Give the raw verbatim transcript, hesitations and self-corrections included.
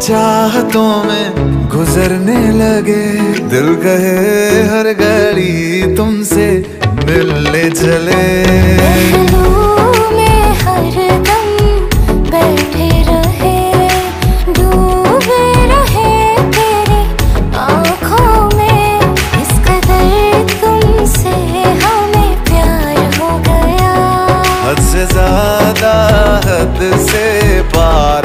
चाहतों में गुजरने लगे, दिल कहे हर घड़ी तुमसे मिलने चले। पहलू में हर दम बैठे रहे, डूबे रहे तेरी आँखों में, इस कदर तुमसे हमें प्यार हो गया। हद से ज्यादा हद से पार